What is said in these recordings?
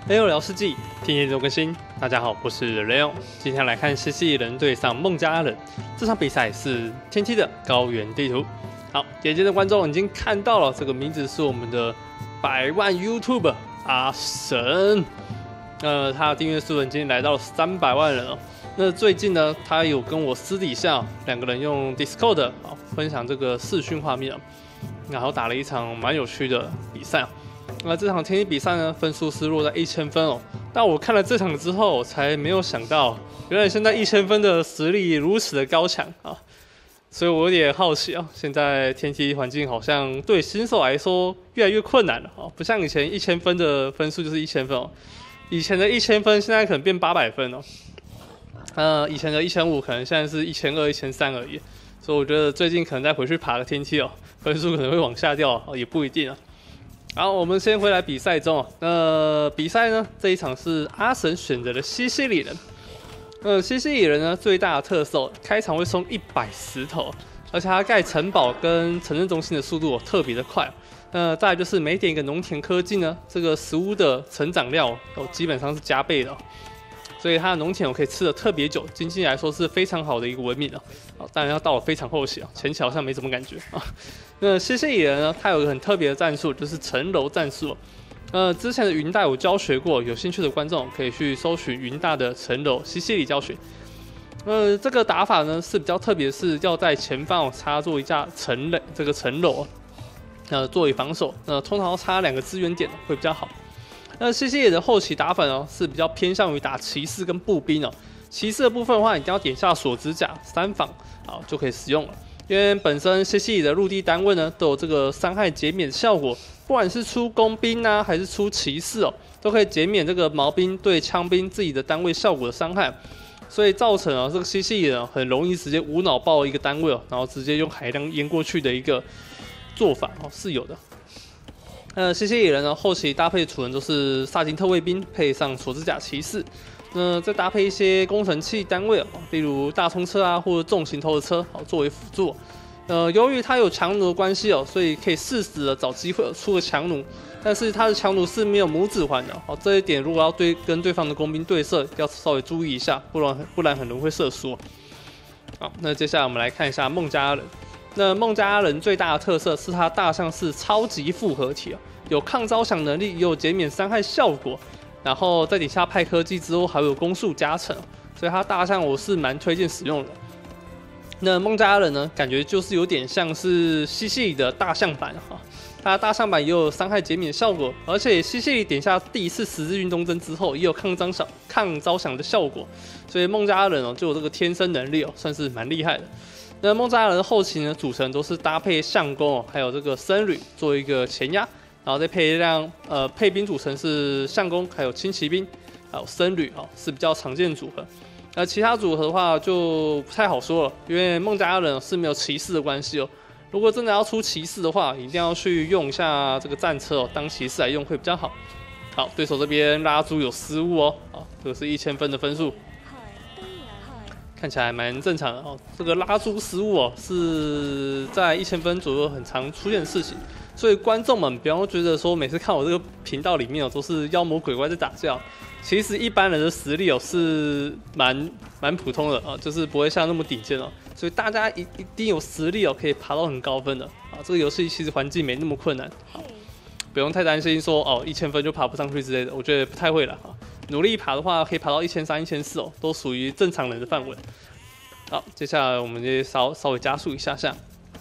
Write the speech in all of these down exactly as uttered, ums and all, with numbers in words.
雷欧聊世纪，天天都更新。大家好，我是雷欧。今天来看西西里人对上孟加拉人，这场比赛是天梯的高原地图。好，眼尖的观众已经看到了，这个名字是我们的百万 YouTuber 阿神。呃，他的订阅数已经来到了三百万人了。那最近呢，他有跟我私底下两个人用 Discord 好分享这个视讯画面，然后打了一场蛮有趣的比赛。那这场天梯比赛呢，分数是落在一千分哦。但我看了这场之后，我才没有想到，原来现在一千分的实力如此的高强啊！所以我有点好奇啊，现在天梯环境好像对新手来说越来越困难了啊，不像以前一千分的分数就是一千分哦，以前的一千分现在可能变八百分哦。呃，以前的一千五可能现在是一千二、一千三而已。所以我觉得最近可能再回去爬个天梯哦，分数可能会往下掉哦，也不一定啊。好，我们先回来比赛中。那比赛呢？这一场是阿神选择了西西里人。呃，西西里人呢最大的特色，开场会冲一百石头，而且它盖城堡跟城镇中心的速度特别的快。那再来就是每点一个农田科技呢，这个食物的成长量哦基本上是加倍的哦。所以它的农田我可以吃的特别久，经济来说是非常好的一个文明啊。好，当然要到了非常后期啊，前期好像没什么感觉啊。那西西里人呢，他有一个很特别的战术，就是城楼战术。呃，之前的云大我教学过，有兴趣的观众可以去搜寻云大的城楼西西里教学。呃，这个打法呢是比较特别，是要在前方插入一架城垒，这个城楼，呃，作为防守。呃，通常要插两个支援点会比较好。那西西里的后期打法哦是比较偏向于打骑士跟步兵哦。骑士的部分的话，一定要点下锁指甲三防，好就可以使用了。因为本身西西里的陆地单位呢都有这个伤害减免效果，不管是出工兵啊还是出骑士哦，都可以减免这个毛兵对枪兵自己的单位效果的伤害，所以造成啊这个西西里人很容易直接无脑爆一个单位哦，然后直接用海量淹过去的一个做法哦是有的。呃，西西里人呢，后期搭配储能都是萨金特卫兵配上锁指甲骑士，那再搭配一些工程器单位，例如大冲车啊，或者重型头的车，好作为辅助。呃，由于它有强弩的关系哦，所以可以适时的找机会出个强弩，但是它的强弩是没有拇指环的，好这一点如果要对跟对方的工兵对射，要稍微注意一下，不然不然很容易会射输。好，那接下来我们来看一下孟加拉人。那孟加拉人最大的特色是它大象是超级复合体，有抗招降能力，也有减免伤害效果，然后在底下派科技之后还有攻速加成，所以它大象我是蛮推荐使用的。那孟加拉人呢，感觉就是有点像是西西里的大象版哈，它大象版也有伤害减免效果，而且西西里点下第一次十字运动针之后，也有抗招降抗招降的效果，所以孟加拉人哦就有这个天生能力哦，算是蛮厉害的。那孟加拉人的后期呢，组成都是搭配相公哦，还有这个僧侣做一个前压，然后再配一辆呃配兵组成是相公，还有轻骑兵，还有僧侣哦，是比较常见的组合。那其他组合的话就不太好说了，因为孟加拉人是没有骑士的关系哦。如果真的要出骑士的话，一定要去用一下这个战车哦，当骑士来用会比较好。好，对手这边拉猪有失误哦，好，这个是一千分的分数。看起来蛮正常的哦。这个拉猪失误哦，是在一千分左右很常出现的事情，所以观众们不要觉得说每次看我这个频道里面哦都是妖魔鬼怪在打架，其实一般人的实力哦是蛮蛮普通的啊，就是不会像那么顶尖哦。所以大家一一定有实力哦，可以爬到很高分的啊。这个游戏其实环境没那么困难，好，不用太担心说哦一千分就爬不上去之类的，我觉得不太会了啊。努力爬的话，可以爬到一千三、一千四哦，都属于正常人的范围。好，接下来我们就稍稍微加速一下下。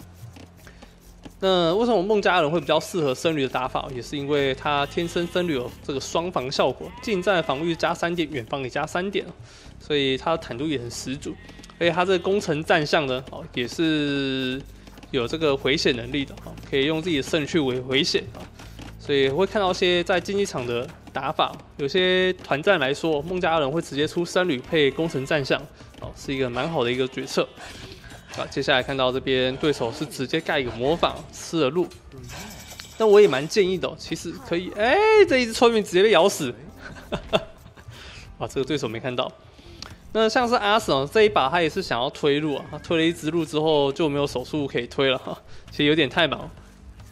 那为什么孟加拉人会比较适合僧侣的打法？也是因为他天生僧侣有这个双防效果，近战防御加三点，远防也加三点，所以他的坦度也很十足。而且他这个攻城战象呢，哦也是有这个回血能力的，可以用自己的胜去回回血啊。所以会看到一些在竞技场的打法，有些团战来说，孟加拉人会直接出僧侣配攻城战象，哦，是一个蛮好的一个决策。好，接下来看到这边对手是直接盖一个模仿吃了路，那我也蛮建议的、哦，其实可以，哎、欸，这一只村民直接被咬死，哇，这个对手没看到。那像是阿神、哦、这一把他也是想要推路啊，他推了一只路之后就没有手速可以推了哈，其实有点太忙。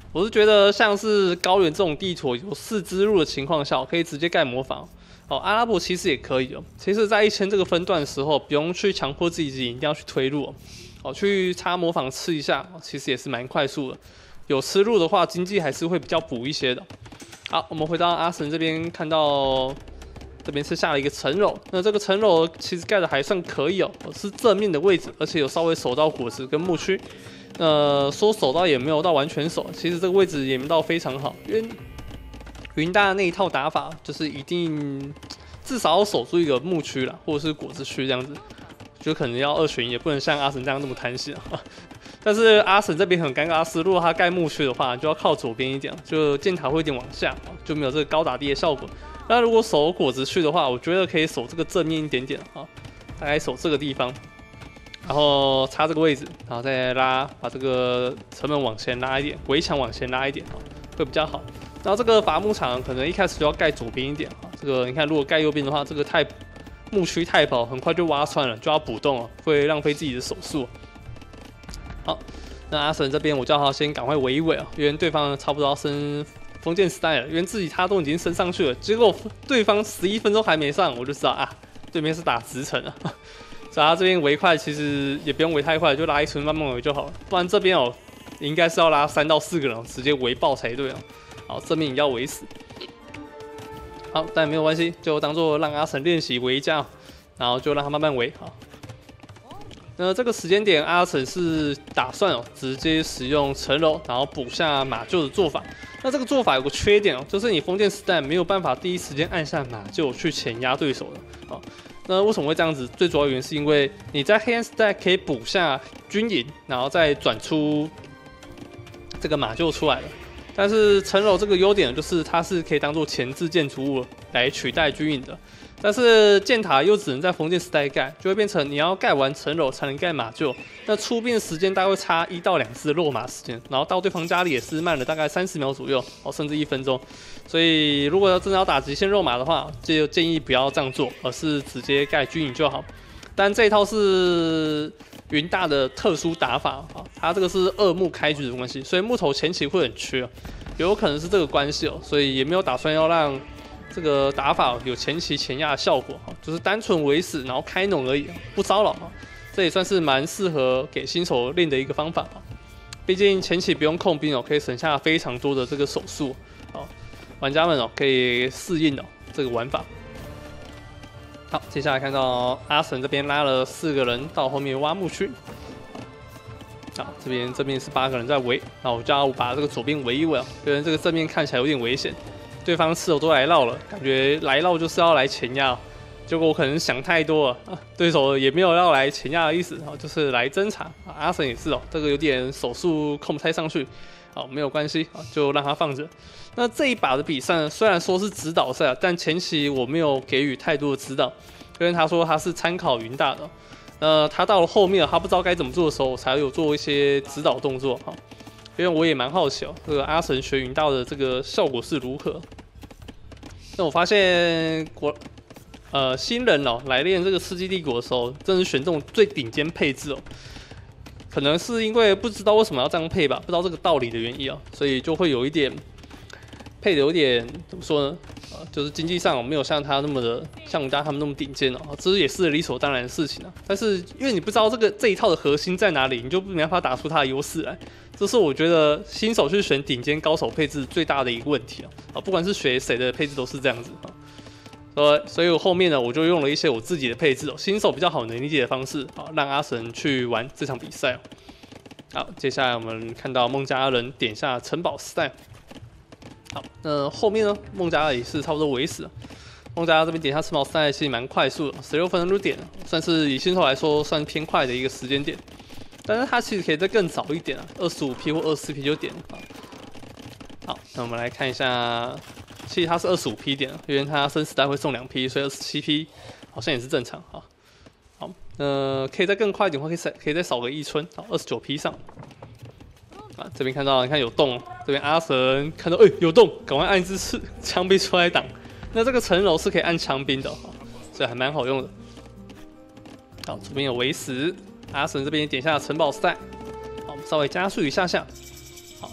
我是觉得像是高原这种地图有四支路的情况下，可以直接盖魔法。哦，阿拉伯其实也可以哦。其实，在一千这个分段的时候，不用去强迫自己一定要去推路哦，哦，去插魔法吃一下，其实也是蛮快速的。有吃路的话，经济还是会比较补一些的。好，我们回到阿神这边，看到这边是下了一个层楼，那这个层楼其实盖的还算可以哦，是正面的位置，而且有稍微守到果实跟牧区。呃，说守到也没有到完全守，其实这个位置也没到非常好，因为云大那一套打法就是一定至少要守住一个牧区啦，或者是果子区这样子，就可能要二选一，也不能像阿神这样那么贪心啊。但是阿神这边很尴尬，是如果他盖牧区的话，就要靠左边一点，就箭塔会有点往下，就没有这个高打低的效果。那如果守果子区的话，我觉得可以守这个正面一点点啊，大概守这个地方。然后插这个位置，然后再拉，把这个城门往前拉一点，围墙往前拉一点啊，会比较好。然后这个伐木场可能一开始就要盖左边一点啊，这个你看如果盖右边的话，这个太牧区太薄，很快就挖穿了，就要补洞了，会浪费自己的手速。好，那阿神这边我叫他先赶快围一围啊，因为对方差不多要升封建时代了，因为自己他都已经升上去了，结果对方十一分钟还没上，我就知道啊，对面是打直城啊。所以他这边围快其实也不用围太快，就拉一村慢慢围就好了。不然这边哦，应该是要拉三到四个人直接围爆才对哦。好，正面也要围死。好，但没有关系，就当做让阿神练习围架，然后就让他慢慢围。好，那这个时间点阿神是打算哦直接使用城楼，然后补下马厩的做法。那这个做法有个缺点哦，就是你封建时代没有办法第一时间按下马厩去前压对手的。好。那为什么会这样子？最主要原因是因为你在黑暗时代可以补下军营，然后再转出这个马厩出来了。但是城楼这个优点就是它是可以当做前置建筑物来取代军营的。但是箭塔又只能在封建时代盖，就会变成你要盖完城楼才能盖马厩。那出兵的时间大概会差一到两次的落马时间，然后到对方家里也是慢了大概三十秒左右，哦，甚至一分钟。所以如果要真的要打极限肉马的话，就建议不要这样做，而是直接盖军营就好。但这一套是云大的特殊打法啊，它这个是二木开局的关系，所以木头前期会很缺，有可能是这个关系哦，所以也没有打算要让这个打法有前期前压的效果，就是单纯围死然后开农而已，不骚扰。这也算是蛮适合给新手练的一个方法。毕竟前期不用控兵哦，可以省下非常多的这个手速。好，玩家们哦可以适应哦这个玩法。好，接下来看到阿神这边拉了四个人到后面挖牧区。好，这边这边是八个人在围，那我就要把这个左边围一围哦，因为这个正面看起来有点危险。对方刺头都来绕了，感觉来绕就是要来前压，结果我可能想太多了，啊、对手也没有要来前压的意思，啊、就是来侦查。啊、阿神也是哦，这个有点手速控不太上去，好，没有关系，啊，就让他放着。那这一把的比赛呢，虽然说是指导赛，但前期我没有给予太多的指导，因为他说他是参考云大的，呃，他到了后面他不知道该怎么做的时候，我才有做一些指导动作，哈。因为我也蛮好奇哦，这个阿神学云道的这个效果是如何？那我发现国呃新人哦来练这个世纪帝国的时候，真的是选这种最顶尖配置哦。可能是因为不知道为什么要这样配吧，不知道这个道理的原因哦，所以就会有一点配的有点怎么说呢？呃，就是经济上没有像他那么的像我们家他们那么顶尖哦，这也是理所当然的事情啊。但是因为你不知道这个这一套的核心在哪里，你就没办法打出它的优势来。这是我觉得新手去选顶尖高手配置最大的一个问题啊！啊，不管是学谁的配置都是这样子啊。所所以我后面呢，我就用了一些我自己的配置哦，新手比较好能理解的方式啊，让阿神去玩这场比赛哦。好，接下来我们看到孟加拉人点下城堡时代。好，那后面呢，孟加拉也是差不多围死了。孟加拉这边点下城堡时代其实蛮快速的，十六分钟就点了，算是以新手来说算偏快的一个时间点。但是它其实可以再更早一点啊，二十五 P 或二十四 P 就点了。好，那我们来看一下，其实它是二十五 P 点，因为它升时代会送两 P， 所以二十七 P 好像也是正常哈。好，呃，可以再更快一点的话，可以再可以再少个一村，好，二十九 P 上。啊，这边看到，你看有洞，这边阿神看到，哎、欸，有洞，赶快按一支刺枪兵出来挡。那这个城楼是可以按枪兵的，所以还蛮好用的。好，左边有围死。阿神这边点下城堡时代，好，我们稍微加速一下下，好，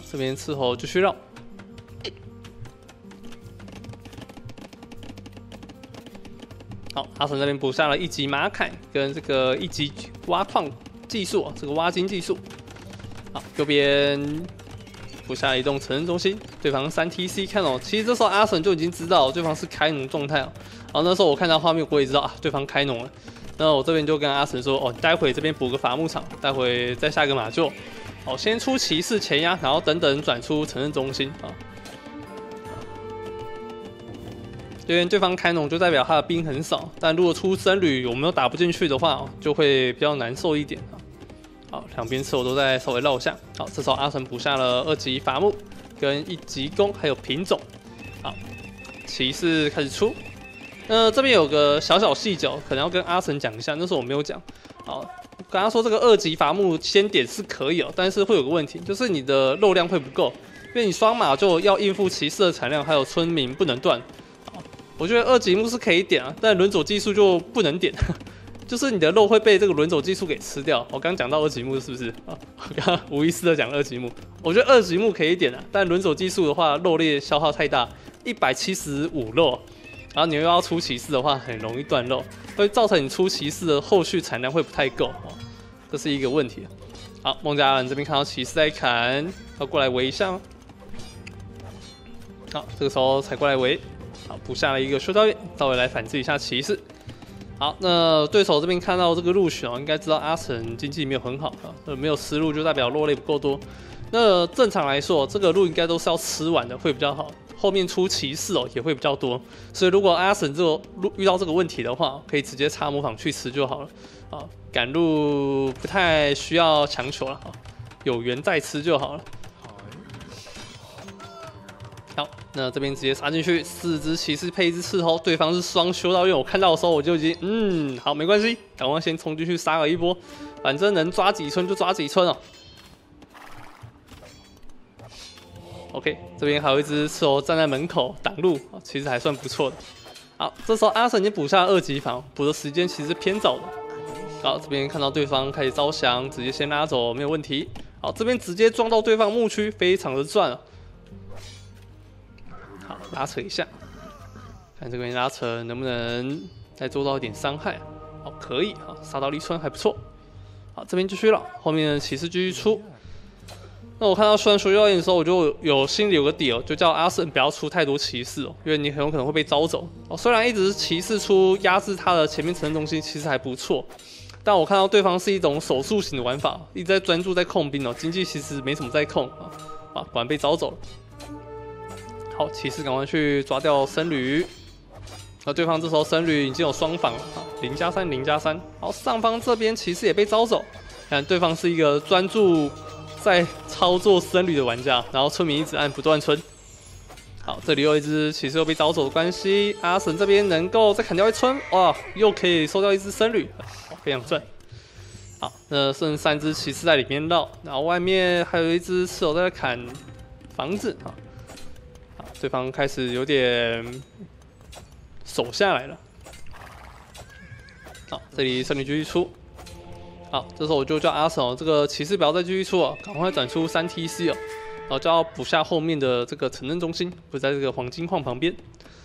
这边伺候继续绕。好，阿神这边补下了一级马凯跟这个一级挖矿技术，这个挖金技术。好，右边补下了移动城镇中心，对方三 T C 看哦，其实这时候阿神就已经知道对方是开农状态哦。然后那时候我看到画面，我也知道啊，对方开农了。那我这边就跟阿神说，哦，待会这边补个伐木场，待会再下个马厩。好，先出骑士前压，然后等等转出城镇中心啊。因为对方开农就代表他的兵很少，但如果出僧侣我们又打不进去的话，就会比较难受一点啊。好，两边刺我都在稍微绕下。好，这时候阿神补下了二级伐木跟一级弓，还有品种。好，骑士开始出。那这边有个小小细节，可能要跟阿神讲一下，那时候我没有讲。好，刚刚说这个二级伐木先点是可以哦，但是会有个问题，就是你的肉量会不够，因为你双马就要应付骑士的产量，还有村民不能断。我觉得二级木是可以点啊，但轮走技术就不能点，就是你的肉会被这个轮走技术给吃掉。我刚讲到二级木是不是啊？我刚刚无意识的讲二级木，我觉得二级木可以点啊，但轮走技术的话，肉类消耗太大，一百七十五肉，然后你又要出骑士的话，很容易断肉，会造成你出骑士的后续产量会不太够，这是一个问题。好，孟加拉人这边看到骑士在砍，要过来围一下吗？好，这个时候才过来围。好，补下了一个修道院，稍微来反制一下骑士。好，那对手这边看到这个入选哦，应该知道阿神经济没有很好啊，没有吃路就代表肉类不够多。那正常来说，这个路应该都是要吃完的会比较好，后面出骑士哦也会比较多。所以如果阿神这个路遇到这个问题的话，可以直接插模仿去吃就好了。啊，赶路不太需要强求了啊，有缘再吃就好了。好，那这边直接杀进去，四只骑士配一只刺头，对方是双修道院。我看到的时候我就已经，嗯，好，没关系，赶快先冲进去杀了一波，反正能抓几村就抓几村哦。OK， 这边还有一只刺头站在门口挡路，其实还算不错的。好，这时候阿神已经补下了二级防，补的时间其实偏早的。好，这边看到对方开始招降，直接先拉走，没有问题。好，这边直接撞到对方牧区，非常的赚啊。好，拉扯一下，看这边拉扯能不能再做到一点伤害。好，可以啊，杀到立村还不错。好，这边继续了，后面骑士继续出。那我看到虽然说要演的时候，我就有心里有个底哦，就叫阿神不要出太多骑士哦，因为你很有可能会被招走。哦，虽然一直是骑士出压制他的前面城镇中心，其实还不错。但我看到对方是一种手速型的玩法，一直在专注在控兵哦，经济其实没什么在控啊，啊，果然被招走了。好，骑士赶快去抓掉僧侣。而对方这时候僧侣已经有双防了啊，零加三，零加三。好，上方这边骑士也被招走，看对方是一个专注在操作僧侣的玩家，然后村民一直按不断村。好，这里又一只骑士又被招走的关系，阿神这边能够再砍掉一村，哇，又可以收掉一只僧侣，非常赚。好，那剩三只骑士在里面绕，然后外面还有一只刺手在砍房子啊。好，对方开始有点守下来了。好，这里僧侣继续出。好，这时候我就叫阿神哦，这个骑士不要再继续出哦，赶快转出三 T C 哦，然后就要补下后面的这个城镇中心，不在这个黄金矿旁边。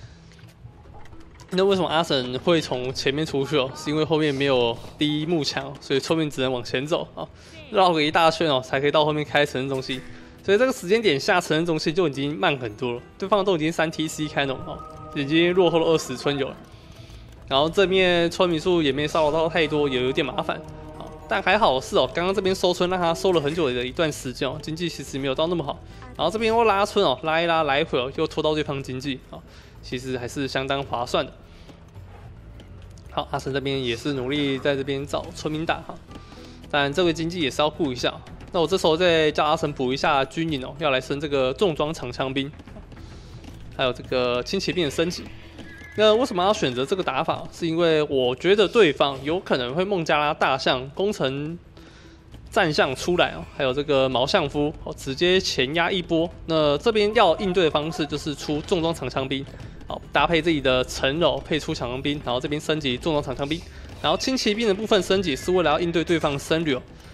那为什么阿神会从前面出去哦？是因为后面没有第一幕墙，所以村民只能往前走啊，绕个一大圈哦，才可以到后面开城镇中心。所以这个时间点下城镇中心就已经慢很多了，对方都已经三 T C 开农哦，已经落后了二十村有了。然后这面村民数也没骚扰到太多，也有点麻烦。但还好是哦，刚刚这边收村让他收了很久的一段时间哦，经济其实没有到那么好。然后这边又拉村哦，拉一拉来回哦，又拖到对方经济啊，其实还是相当划算的。好，阿神这边也是努力在这边找村民打哈，但这个经济也是要顾一下。那我这时候再叫阿神补一下军营哦，要来升这个重装长枪兵，还有这个轻骑兵的升级。那为什么要选择这个打法？是因为我觉得对方有可能会孟加拉大象、攻城战象出来哦，还有这个毛相夫哦，直接前压一波。那这边要应对的方式就是出重装长枪兵，好搭配自己的城柔配出长枪兵，然后这边升级重装长枪兵，然后轻骑兵的部分升级是为了要应对对方僧侣哦。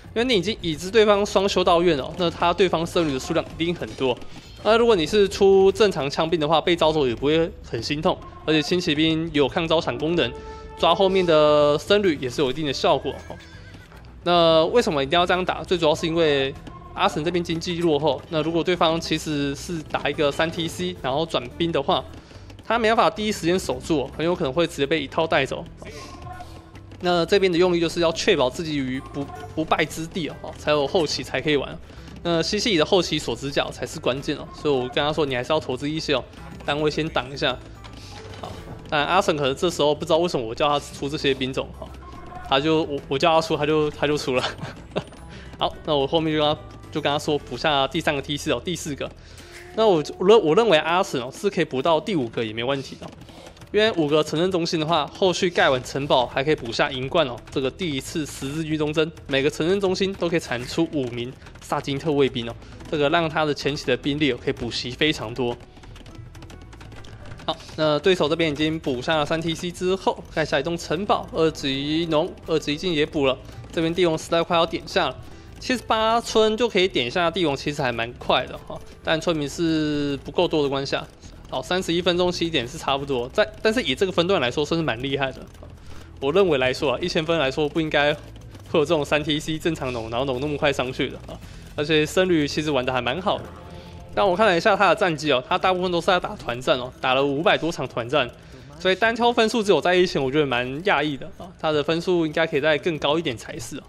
因为你已经已知对方双修道院哦，那他对方僧侣的数量一定很多。那如果你是出正常枪兵的话，被招走也不会很心痛，而且轻骑兵有抗招闪功能，抓后面的僧侣也是有一定的效果。那为什么一定要这样打？最主要是因为阿神这边经济落后，那如果对方其实是打一个三 T C 然后转兵的话，他没办法第一时间守住，很有可能会直接被一套带走。那这边的用意就是要确保自己于不不败之地哦，才有后期才可以玩。那西西里的后期锁指甲才是关键哦，所以我跟他说，你还是要投资一些哦，单位先挡一下。好，但阿神可能这时候不知道为什么我叫他出这些兵种哈，他就我我叫他出，他就他就出了。好，那我后面就跟他就跟他说补下第三个梯次哦，第四个。那我认我认为阿神哦是可以补到第五个也没问题的。因为五个城镇中心的话，后续盖完城堡还可以补下银冠哦。这个第一次十字军东征，每个城镇中心都可以产出五名萨金特卫兵哦。这个让他的前期的兵力哦可以补齐非常多。好，那对手这边已经补下了三 T C 之后，盖下一栋城堡，二级农、二级进也补了。这边帝王时代快要点下了，七十八村就可以点下帝王，其实还蛮快的哈。但村民是不够多的关系下。哦，三十一分钟七点是差不多，在但是以这个分段来说，算是蛮厉害的。我认为来说啊，一千分来说不应该会有这种三 T C 正常农，然后农那么快上去的啊。而且僧侣其实玩的还蛮好的。但我看了一下他的战绩哦，他大部分都是在打团战哦，打了五百多场团战，所以单挑分数只有在一千，我觉得蛮讶异的啊。他的分数应该可以再更高一点才是哦。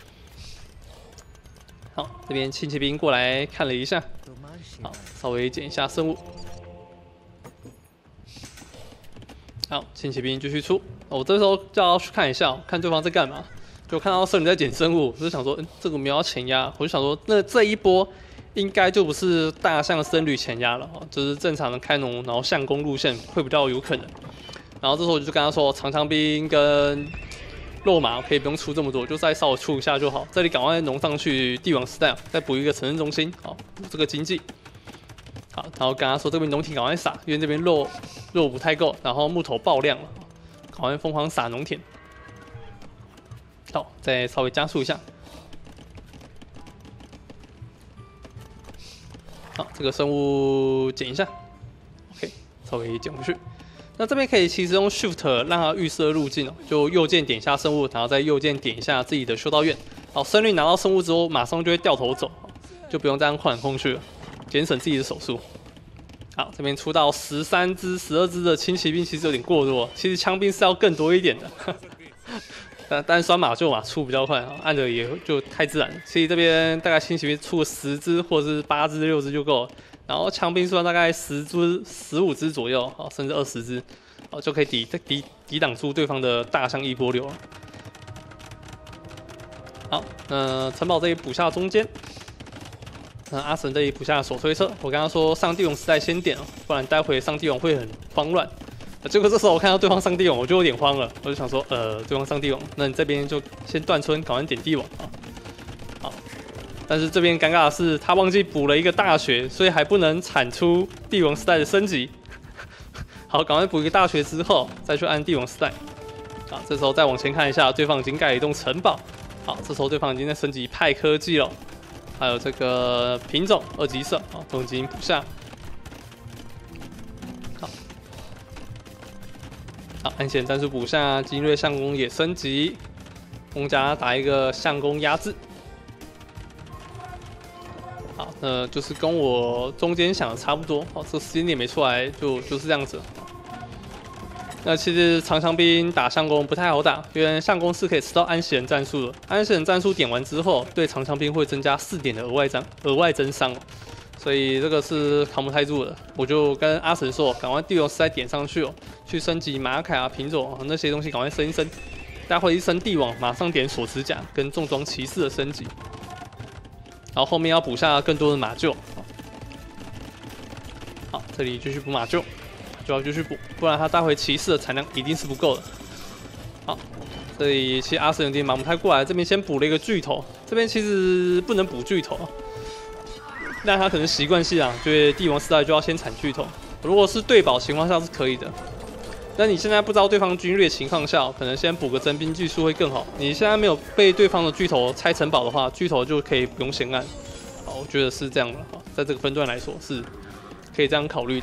好，这边轻骑兵过来看了一下，好，稍微减一下生物。好，轻骑兵继续出。我这时候就要去看一下，看对方在干嘛。就看到僧侣在捡生物，我就想说，嗯，这个没有要前压，我就想说，那这一波应该就不是大象僧侣前压了，就是正常的开农，然后相攻路线会比较有可能。然后这时候我就跟他说，长枪兵跟肉马可以不用出这么多，就再稍微出一下就好。这里赶快农上去帝王时代，再补一个城镇中心，好，补这个经济。好，然后跟他说这边农田赶快撒，因为这边肉肉不太够，然后木头爆量了，赶快疯狂撒农田。好，再稍微加速一下。好，这个生物减一下 ，OK， 稍微减回去。那这边可以其实用 Shift 让它预设路径哦，就右键点一下生物，然后再右键点一下自己的修道院。好，僧侣拿到生物之后，马上就会掉头走，就不用这样晃来晃去了。节省自己的手速。好，这边出到十三只、十二只的轻骑兵，其实有点过多。其实枪兵是要更多一点的，但但酸马厩嘛出比较快，按着也就太自然了。所以这边大概轻骑兵出个十只或者是八只、六只就够了。然后枪兵数量大概十只、十五只左右，好，甚至二十只，好就可以抵抵抵挡住对方的大象一波流了。好，那城堡这里补下中间。那阿神这里补下手推车，我刚刚说上帝王时代先点哦，不然待会上帝王会很慌乱。结果这时候我看到对方上帝王，我就有点慌了，我就想说，呃，对方上帝王，那你这边就先断村，赶快点帝王啊。好，但是这边尴尬的是，他忘记补了一个大学，所以还不能产出帝王时代的升级。好，赶快补一个大学之后，再去按帝王时代。好，这时候再往前看一下，对方已经盖了一栋城堡。好，这时候对方已经在升级派科技了。还有这个品种二级色啊，都已经补下。好，好，暗线战术补下，精锐相公也升级，公家打一个相公压制。好，那就是跟我中间想的差不多。好，这个时间点没出来，就就是这样子。那其实长枪兵打相公不太好打，因为相公是可以吃到安息人战术的。安息人战术点完之后，对长枪兵会增加四点的额外增额外增伤，所以这个是扛不太住的。我就跟阿神说，赶快帝王时代点上去哦，去升级马凯啊、品种啊那些东西，赶快升一升。待会一升帝王，马上点锁指甲跟重装骑士的升级，然后后面要补下更多的马厩。好，这里继续补马厩。就要继续补，不然他带回骑士的产量一定是不够的。好，这里其实阿神有点忙不太过来，这边先补了一个巨头，这边其实不能补巨头，但他可能习惯性啊，觉得帝王时代就要先产巨头。如果是对保情况下是可以的， 那你现在不知道对方军略情况下，可能先补个征兵技术会更好。你现在没有被对方的巨头拆城堡的话，巨头就可以不用先按。好，我觉得是这样的。在这个分段来说是可以这样考虑的。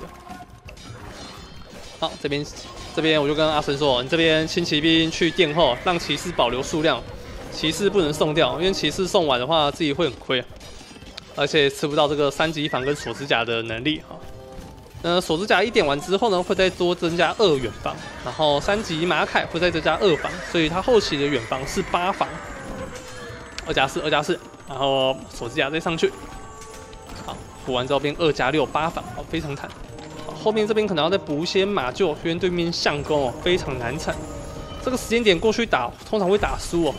好，这边这边我就跟阿神说，你这边轻骑兵去殿后，让骑士保留数量，骑士不能送掉，因为骑士送完的话自己会很亏，而且吃不到这个三级防跟锁指甲的能力哈。那锁指甲一点完之后呢，会再多增加二远防，然后三级马铠会再增加二防，所以它后期的远防是八防，二加四，二加四，然后锁指甲再上去，好，补完之后变二加六，八防，好，非常惨。后面这边可能要再补一些马厩，因为对面相公哦非常难缠。这个时间点过去打，通常会打输哦。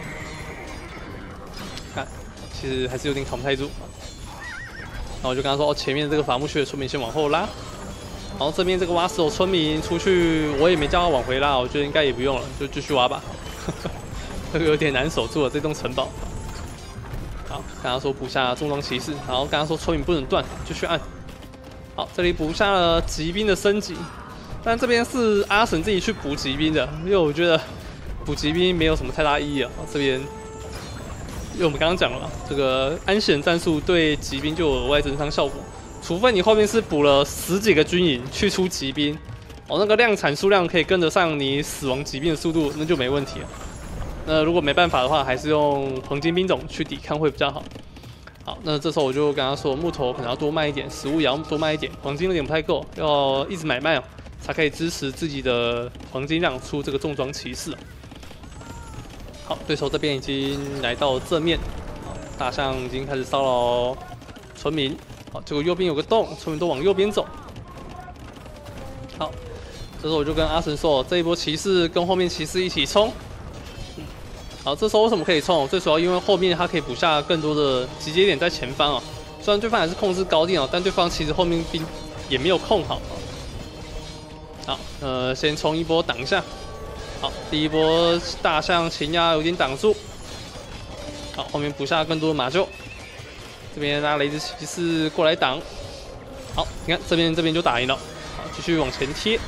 看，其实还是有点扛不太住。然后我就跟他说，哦，前面这个伐木区的村民先往后拉，然后这边这个挖石头村民出去，我也没叫他往回拉，我觉得应该也不用了，就继续挖吧。这个有点难守住了这栋城堡。好，跟他说补下重装骑士，然后跟他说村民不能断，继续按。好，这里补下了骑兵的升级，但这边是阿神自己去补骑兵的，因为我觉得补骑兵没有什么太大意义啊。这边，因为我们刚刚讲了嘛，这个安险战术对骑兵就有额外增伤效果，除非你后面是补了十几个军营去出骑兵，哦，那个量产数量可以跟得上你死亡骑兵的速度，那就没问题了。那如果没办法的话，还是用黄金兵种去抵抗会比较好。好，那这时候我就跟他说，木头可能要多卖一点，食物也要多卖一点，黄金有点不太够，要一直买卖哦，才可以支持自己的黄金量出这个重装骑士。好，对手这边已经来到正面，好，大象已经开始骚扰村民。好，结果右边有个洞，村民都往右边走。好，这时候我就跟阿神说，这一波骑士跟后面骑士一起冲。好，这时候为什么可以冲？最主要因为后面它可以补下更多的集结点在前方啊。虽然对方还是控制高地哦，但对方其实后面兵也没有控好。好，呃，先冲一波挡一下。好，第一波大象擒压有点挡住。好，后面补下更多的马厩。这边拉雷之骑士过来挡。好，你看这边这边就打赢了。好，继续往前贴。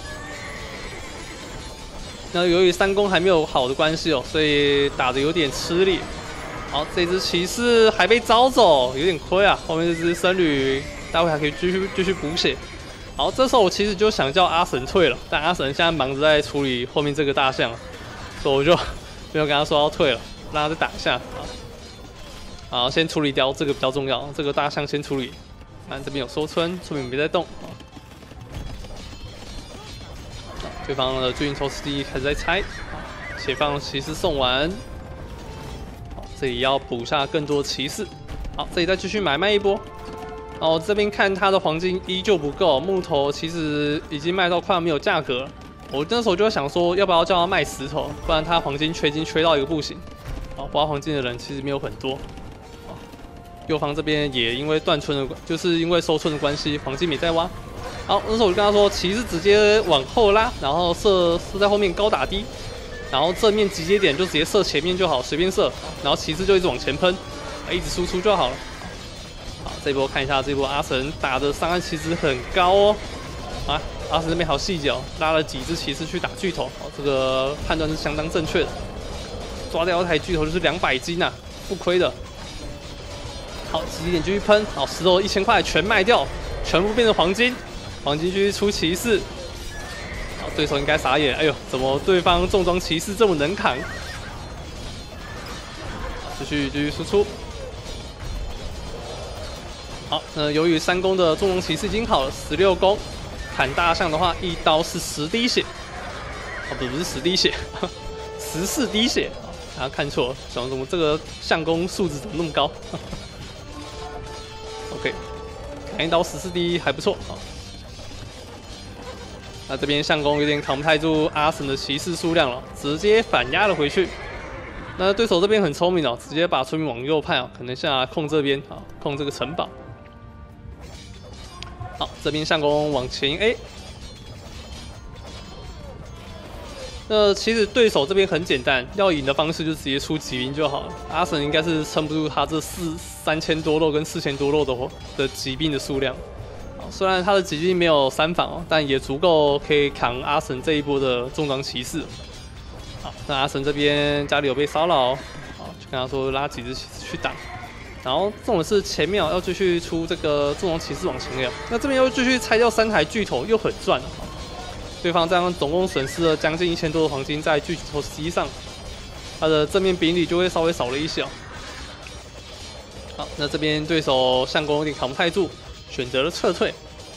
那由于三攻还没有好的关系哦，所以打得有点吃力。好，这只骑士还被招走，有点亏啊。后面这只僧侣，待会还可以继续继续补血。好，这时候我其实就想叫阿神退了，但阿神现在忙着在处理后面这个大象，所以我就没有跟他说要退了，让他再打一下。好，好，先处理掉这个比较重要，这个大象先处理。看这边有收村，村民别再动。对方的巨型抽丝机开始在拆，解放骑士送完，好，这里要补下更多骑士，好，这里再继续买卖一波。然后这边看他的黄金依旧不够，木头其实已经卖到快要没有价格了。我那时候就想说，要不要叫他卖石头，不然他黄金缺金缺到一个不行。好，挖黄金的人其实没有很多。右方这边也因为断村的，就是因为收村的关系，黄金没在挖。好，那时候我就跟他说，骑士直接往后拉，然后射射在后面高打低，然后正面集结点就直接射前面就好，随便射，然后骑士就一直往前喷，一直输出就好了。好，这一波看一下，这一波阿神打的伤害其实很高哦。啊，阿神这边好细节哦，拉了几只骑士去打巨头，哦，这个判断是相当正确的。抓掉一台巨头就是两百斤啊，不亏的。好，集结点继续喷，好，石头一千块全卖掉，全部变成黄金。黄金继续出骑士，好，对手应该傻眼，哎呦，怎么对方重装骑士这么能扛？继续继续输出。好，那由于三攻的重装骑士已经好了，十六攻砍大象的话，一刀是十滴血，哦，不不是十滴血，十四滴血，啊，看错了，想怎么这个相公素质怎么那么高？OK， 砍一刀十四滴还不错啊。那这边相公有点扛不太住阿神的骑士数量了，直接反压了回去。那对手这边很聪明哦，直接把村民往右派哦，可能下控这边啊，控这个城堡。好，这边相公往前 A。那其实对手这边很简单，要赢的方式就直接出骑兵就好了。阿神应该是撑不住他这四三千多肉跟四千多肉的的骑兵的数量。 虽然他的击击没有三防哦，但也足够可以扛阿神这一波的重装骑士。好，那阿神这边家里有被骚扰，好，就跟他说拉几只骑士去打。然后重点是前面要继续出这个重装骑士往前垒，那这边又继续拆掉三台巨头，又很赚。对方这样总共损失了将近一千多的黄金在巨头十一上，他的正面兵力就会稍微少了一些。好，那这边对手相公有点扛不太住，选择了撤退。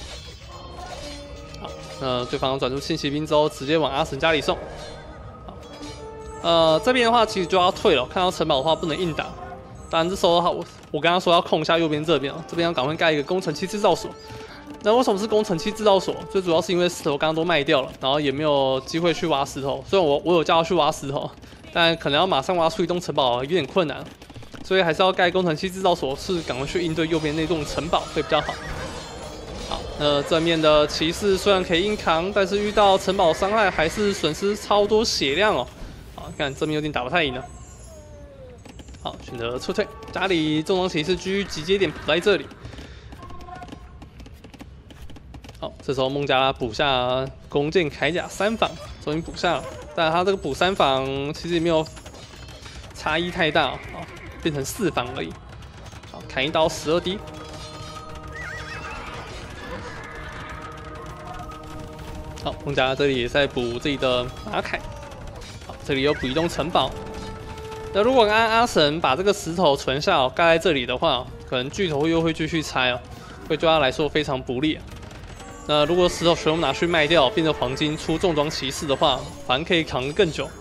好，那对方转出轻骑兵之后，直接往阿神家里送。好，呃，这边的话其实就要退了，看到城堡的话不能硬打。当然这时候我我刚刚说要控一下右边这边啊，这边要赶快盖一个工程器制造所。那为什么是工程器制造所？最主要是因为石头刚刚都卖掉了，然后也没有机会去挖石头。虽然我我有叫他去挖石头，但可能要马上挖出一栋城堡有点困难。所以还是要盖工程器制造所，是赶快去应对右边那栋城堡会比较好。好，那正面的骑士虽然可以硬扛，但是遇到城堡伤害还是损失超多血量哦。好，看正面有点打不太赢了。好，选择撤退，家里重装骑士居集结点补在这里。好，这时候孟加拉补下弓箭铠甲三防，终于补下了，但他这个补三防其实也没有差异太大哦。变成四防而已。好，砍一刀十二滴。好，孟加拉这里也在补自己的马铠。好，这里又补一栋城堡。那如果按阿神把这个石头存下哦，盖在这里的话，可能巨头又会继续拆哦，会对他来说非常不利。那如果石头全部拿去卖掉，变成黄金出重装骑士的话，反而可以扛得更久。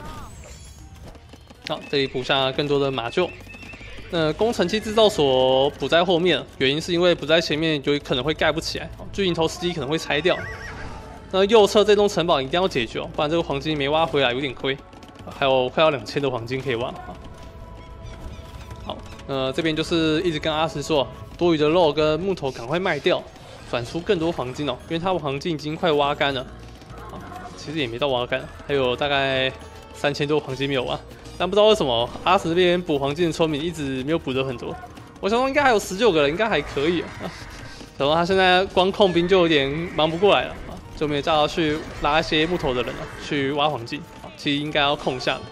好，这里补下更多的马厩。那工程器制造所补在后面，原因是因为补在前面就可能会盖不起来，巨型头司机可能会拆掉。那右侧这栋城堡一定要解决，不然这个黄金没挖回来有点亏。还有快要两千的黄金可以挖。好，呃，这边就是一直跟阿石说，多余的肉跟木头赶快卖掉，转出更多黄金哦，因为它的黄金已经快挖干了。好，其实也没到挖干，还有大概三千多黄金没有挖。但不知道为什么阿石这边补黄金的村民一直没有补得很多，我想说应该还有十九个人，应该还可以啊。然后他现在光控兵就有点忙不过来了啊，就没有叫他去拉一些木头的人啊，去挖黄金啊，其实应该要控一下的。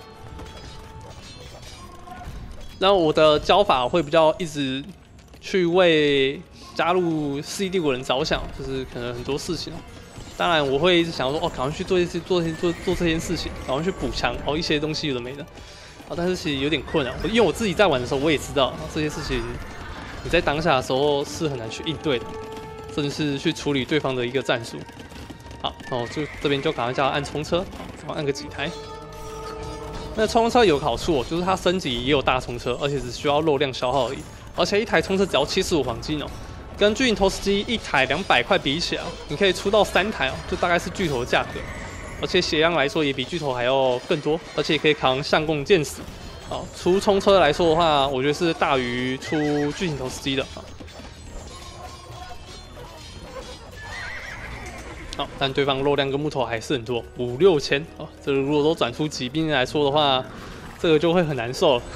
然后我的教法会比较一直去为加入世纪帝国人着想，就是可能很多事情。当然我会一直想说，哦，赶快去做一些做做做这件事情，赶快去补强哦一些东西有的没的。啊，但是其实有点困难，因为我自己在玩的时候，我也知道这些事情，你在当下的时候是很难去应对的，甚至是去处理对方的一个战术。好，那我就这边就赶快叫他按冲车，好，按个几台。那冲车有个好处哦，就是它升级也有大冲车，而且只需要肉量消耗而已，而且一台冲车只要七十五黄金哦，跟巨型投石机一台两百块比起来，你可以出到三台哦，就大概是巨头的价格。而且血量来说也比巨头还要更多，而且也可以扛相公剑士。好，出冲车来说的话，我觉得是大于出巨型投石机的。好，但对方肉量跟木头还是很多，五六千哦。这个如果都转出骑兵来说的话，这个就会很难受了。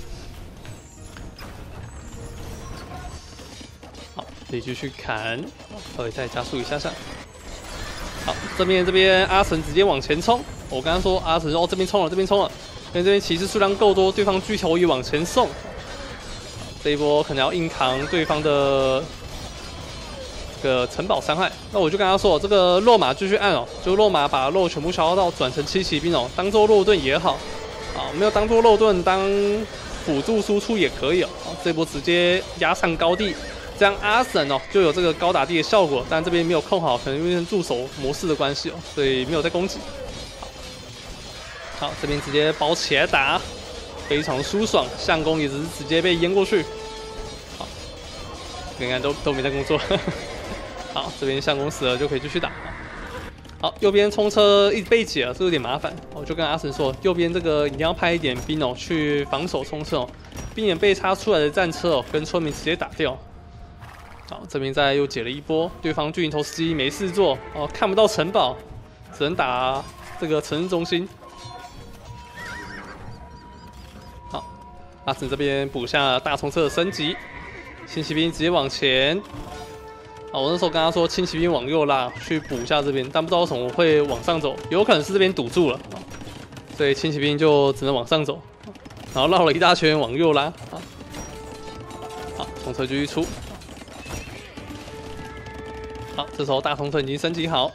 好，可以继续砍，稍微再加速一下下。好，这边这边阿神直接往前冲。我刚刚说阿神哦这边冲了，这边冲了，因为这边骑士数量够多，对方巨头也往前送。这一波可能要硬扛对方的这个城堡伤害。那我就跟他说，这个肉马继续按哦，就肉马把肉全部消耗到，转成七骑兵哦，当做肉盾也好，啊，没有当做肉盾当辅助输出也可以哦。好，这波直接压上高地。这样阿神哦就有这个高打地的效果，但这边没有控好，可能因为助手模式的关系哦，所以没有在攻击。好，好，这边直接包起来打，非常舒爽，相公也只是直接被淹过去。好，应该都都没在工作。好，这边相公死了就可以继续打。好，右边冲车一直被解了，这有点麻烦。我就跟阿神说，右边这个一定要派一点兵哦去防守冲车哦，避免被插出来的战车哦跟村民直接打掉。好，这边再又解了一波，对方巨型投石机没事做哦，看不到城堡，只能打这个城市中心。好，阿神这边补下大冲车的升级，新骑兵直接往前。 好，我那时候跟他说轻骑兵往右拉，去补一下这边，但不知道为什么会往上走，有可能是这边堵住了，所以轻骑兵就只能往上走，然后绕了一大圈往右拉。好，冲车继续出。好，这时候大冲车已经升级好。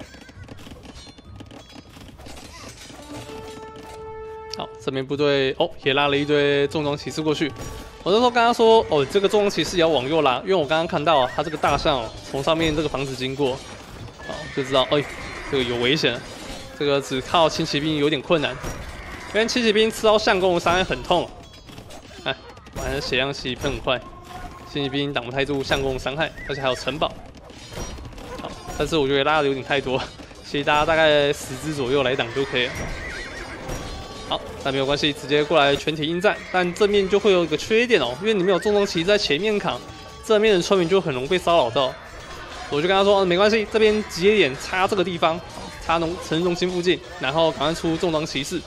好，这边部队哦也拉了一堆重装骑士过去。我那时候跟他说，哦，这个重装骑士也要往右拉，因为我刚刚看到啊，他这个大象哦从上面这个房子经过，好就知道，哎，这个有危险，这个只靠轻骑兵有点困难，因为轻骑兵吃到相公的伤害很痛，哎，反正血量其实喷很快，轻骑兵挡不太住相公的伤害，而且还有城堡，好，但是我觉得拉的有点太多，其实大家大概十只左右来挡就可以了。好，但没有关系，直接过来全体应战。但正面就会有一个缺点哦，因为你没有重装骑士在前面扛，正面的村民就很容易被骚扰到。我就跟他说，哦、没关系，这边集结点插这个地方，插农城市中心附近，然后赶快出重装骑士。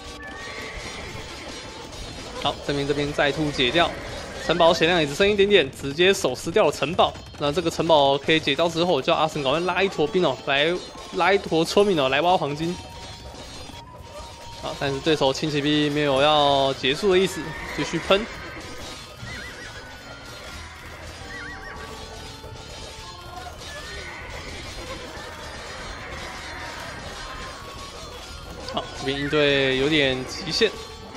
好，正面这边再突解掉，城堡血量也只剩一点点，直接手撕掉了城堡。那这个城堡可以解掉之后，叫阿神赶快拉一坨兵哦，来拉一坨村民哦，来挖黄金。好，但是对手轻骑兵没有要结束的意思，继续喷。好，这边应对有点极限。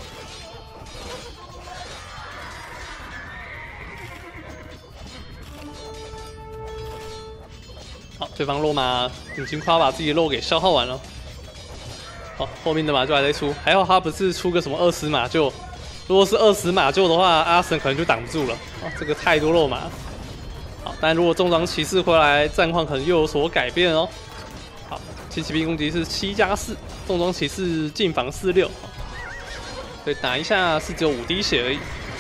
好，对方落马已经快要把自己的肉给消耗完了。好，后面的马厩还在出，还好他不是出个什么二十马厩，如果是二十马厩的话，阿神可能就挡不住了。啊，这个太多肉马。好，但如果重装骑士回来，战况可能又有所改变哦。好，轻骑兵攻击是七加四，重装骑士进防四六，所以打一下是只有五滴血而已。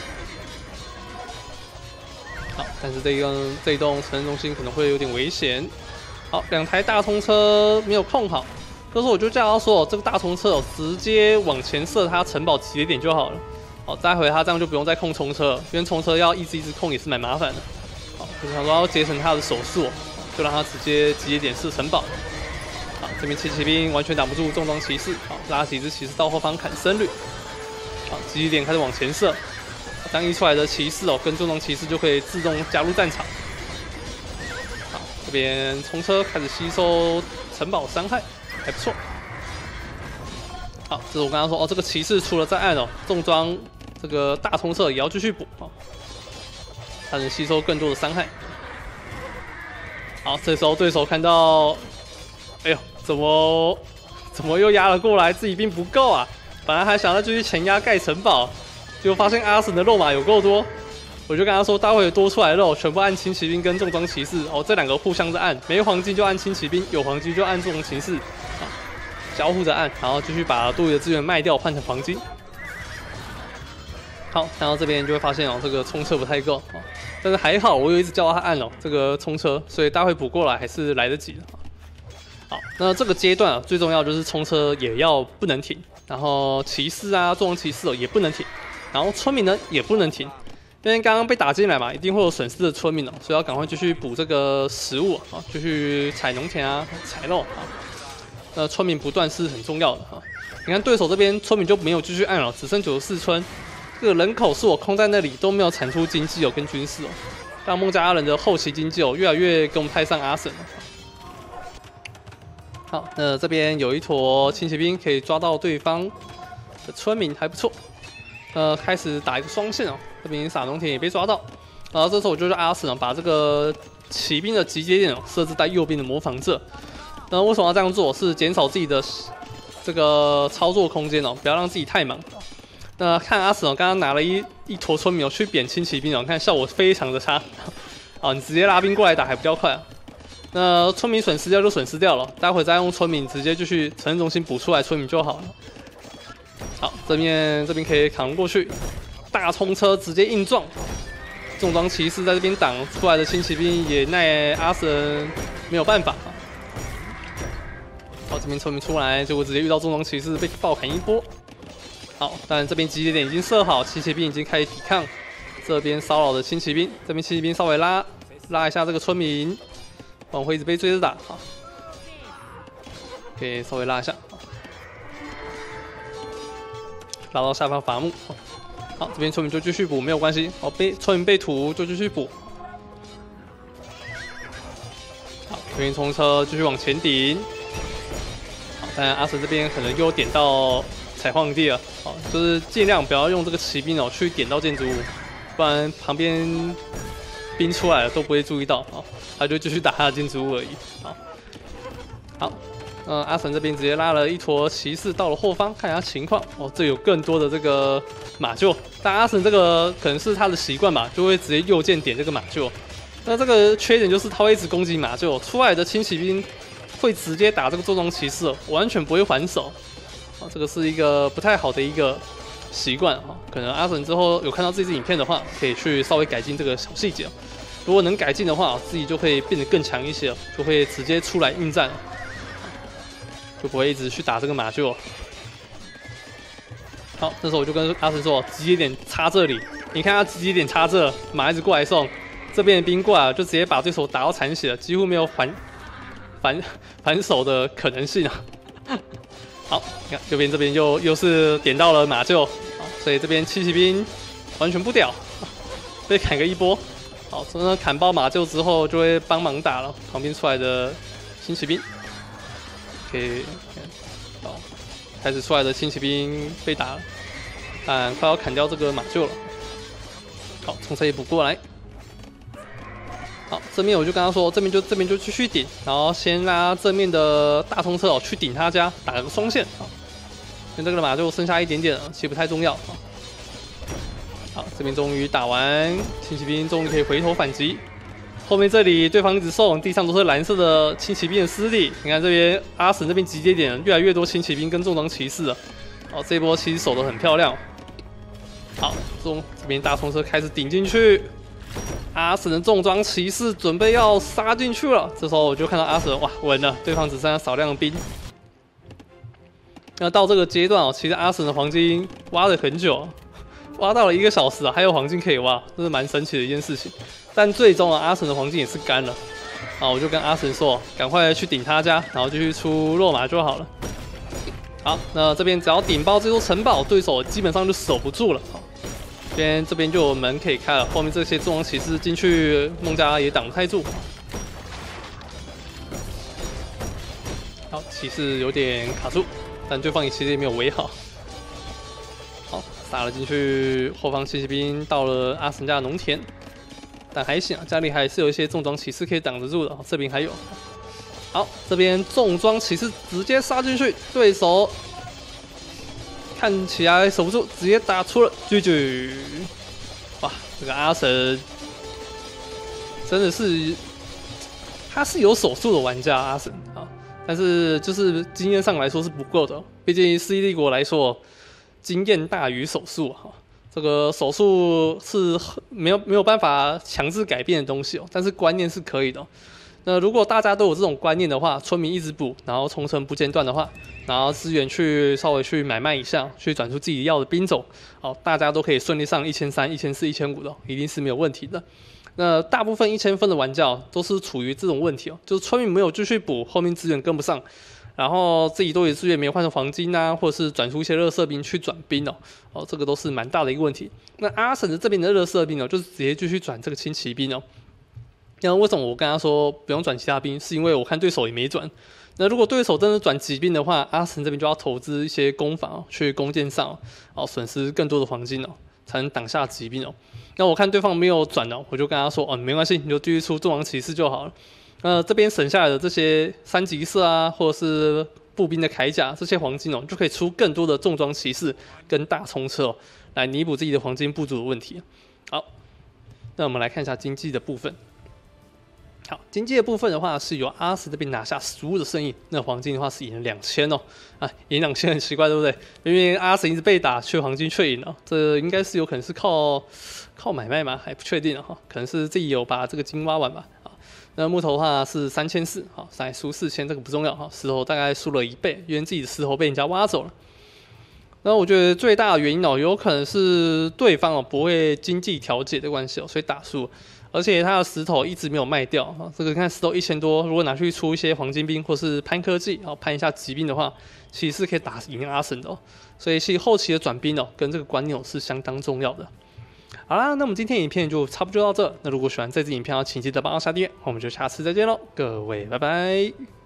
好，但是这一栋这一栋城镇中心可能会有点危险。好，两台大冲车没有控好。这时候我就叫他说，这个大冲车哦，直接往前射他城堡集结点就好了。好，待会他这样就不用再控冲车了，因为冲车要一直一直控也是蛮麻烦的。好，就想说要节省他的手速，就让他直接集结点射城堡。好，这边轻骑兵完全挡不住重装骑士，好，拉几只骑士到后方砍僧侣。好，集结点开始往前射，这样一出来的骑士哦，跟重装骑士就可以自动加入战场。好，这边冲车开始吸收城堡伤害。还不错，好，这是我刚刚说哦，这个骑士除了在岸哦，重装这个大冲车也要继续补哦，才能吸收更多的伤害。好，这时候对手看到，哎呦，怎么怎么又压了过来？自己兵不够啊！本来还想要继续前压盖城堡，结果发现阿神的肉马有够多，我就跟他说，待会多出来的肉全部按轻骑兵跟重装骑士哦，这两个互相在按，没黄金就按轻骑兵，有黄金就按重装骑士。交互着按，然后继续把多余的资源卖掉，换成黄金。好，看到这边就会发现哦，这个冲车不太够，哦，但是还好，我有一直叫他按哦，这个冲车，所以待会补过来还是来得及的。好，那这个阶段啊，最重要就是冲车也要不能停，然后骑士啊，重装骑士哦也不能停，然后村民呢也不能停，因为刚刚被打进来嘛，一定会有损失的村民哦，所以要赶快继续补这个食物啊，继续采农田啊，采肉啊。呃，村民不断是很重要的哈。你看对手这边村民就没有继续按了，只剩九十四村，这个人口是我空在那里都没有产出经济哦跟军事哦，让孟加拉人的后期经济哦越来越跟我们太上阿神了。好，那这边有一坨轻骑兵可以抓到对方的村民，还不错。呃，开始打一个双线哦，这边撒农田也被抓到。然后这时候我就让阿神哦把这个骑兵的集结点哦设置在右边的模仿这。那为什么要这样做？是减少自己的这个操作空间哦，不要让自己太忙。那看阿神哦，刚刚拿了一一坨村民哦去扁轻骑兵哦，看效果非常的差。啊，你直接拉兵过来打还比较快啊。那村民损失掉就损失掉了，待会再用村民直接就去城镇中心补出来村民就好了。好，这边这边可以扛过去，大冲车直接硬撞。重装骑士在这边挡出来的轻骑兵也奈阿神没有办法。好，这边村民出来，结果直接遇到重装骑士被爆砍一波。好，但这边集结点已经设好，轻骑兵已经开始抵抗这边骚扰的轻骑兵。这边轻骑兵稍微拉拉一下这个村民，不然会一直被追着打。好，可以稍微拉一下，拉到下方伐木。好，这边村民就继续补，没有关系。好，被村民被屠就继续补。好，这边冲车继续往前顶。好，当然阿神这边可能又点到采矿地了。好，就是尽量不要用这个骑兵哦去点到建筑物，不然旁边兵出来了都不会注意到。好，他就继续打他的建筑物而已。好，好。呃，阿神这边直接拉了一坨骑士到了后方，看一下情况。哦，这有更多的这个马厩，但阿神这个可能是他的习惯吧，就会直接右键点这个马厩。那这个缺点就是他会一直攻击马厩，出来的轻骑兵会直接打这个重装骑士，完全不会还手。啊，这个是一个不太好的一个习惯啊。可能阿神之后有看到这支影片的话，可以去稍微改进这个小细节。如果能改进的话，自己就可以变得更强一些，就会直接出来应战。就不会一直去打这个马厩。好，这时候我就跟阿神说，直接点插这里。你看他直接点插这，马一直过来送，这边的兵过来就直接把对手打到残血了，几乎没有还还还手的可能性啊。好，你看右边这边又又是点到了马厩，好，所以这边七骑兵完全不屌，被砍个一波。好，所以呢砍爆马厩之后就会帮忙打了旁边出来的轻骑兵。可以，好，开始出来的轻骑兵被打了，但快要砍掉这个马厩了。好，冲车也补过来。好，正面我就跟他说，这边就这边就继续顶，然后先拉正面的大冲车哦去顶他家，打个双线啊。因为这个马厩剩下一点点了，其实不太重要啊。好，这边终于打完，轻骑兵终于可以回头反击。后面这里对方一直送，地上都是蓝色的轻骑兵的尸体。你看这边阿神这边集结点越来越多轻骑兵跟重装骑士了。哦，这波其实守得很漂亮。好，中这边大冲车开始顶进去，阿神的重装骑士准备要杀进去了。这时候我就看到阿神，哇，稳了，对方只剩下少量的兵。那到这个阶段哦，其实阿神的黄金挖了很久，挖到了一个小时啊，还有黄金可以挖，这是蛮神奇的一件事情。但最终啊，阿神的黄金也是干了，啊，我就跟阿神说，赶快去顶他家，然后就去出落马就好了。好，那这边只要顶爆这座城堡，对手基本上就守不住了。好，这边这边就有门可以开了，后面这些重装骑士进去，孟加拉也挡不太住。好，骑士有点卡住，但对方也其实也没有围好。好，杀了进去，后方轻骑兵到了阿神家的农田。但还行啊，家里还是有一些重装骑士可以挡得住的。这边还有，好，这边重装骑士直接杀进去，对手看起来守不住，直接打出了 G G。哇，这个阿神真的是，他是有手速的玩家，阿神啊，但是就是经验上来说是不够的，毕竟世纪帝国来说，经验大于手速哈。这个手术是没有没有办法强制改变的东西哦，但是观念是可以的哦。那如果大家都有这种观念的话，村民一直补，然后冲程不间断的话，然后资源去稍微去买卖一下，去转出自己要的兵种，哦，大家都可以顺利上一千三、一千四、一千五的，一定是没有问题的。那大部分一千分的玩家都是处于这种问题哦，就是村民没有继续补，后面资源跟不上。然后自己多余资源没有换成黄金啊，或者是转出一些热色兵去转兵哦，哦，这个都是蛮大的一个问题。那阿神的这边的热色兵哦，就是直接继续转这个轻骑兵哦。那为什么我跟他说不用转其他兵？是因为我看对手也没转。那如果对手真的转骑兵的话，阿神这边就要投资一些攻防哦，去弓箭上哦，损失更多的黄金哦，才能挡下骑兵哦。那我看对方没有转哦，我就跟他说哦，没关系，你就继续出重王骑士就好了。那这边省下来的这些三级色啊，或者是步兵的铠甲，这些黄金哦，就可以出更多的重装骑士跟大冲车哦，来弥补自己的黄金不足的问题。好，那我们来看一下经济的部分。好，经济的部分的话，是由阿什这边拿下十五的胜利，那黄金的话是赢了两千哦，啊，赢两千很奇怪，对不对？明明阿什一直被打，却黄金却赢了，这应该是有可能是靠靠买卖吗？还不确定哈，可能是自己有把这个金挖完吧。那木头的话是三千四，好，才输四千，这个不重要哈。石头大概输了一倍，因为自己的石头被人家挖走了。那我觉得最大的原因哦，有可能是对方哦不会经济调节的关系哦，所以打输。 而且它的石头一直没有卖掉啊。这个看石头一千多，如果拿去出一些黄金兵或是攀科技，然后攀一下疾病的话，其实是可以打赢阿神的哦。所以其实后期的转兵哦，跟这个观念是相当重要的。好啦，那我们今天影片就差不多到这。那如果喜欢这支影片，请记得帮我下订阅，我们就下次再见喽，各位拜拜。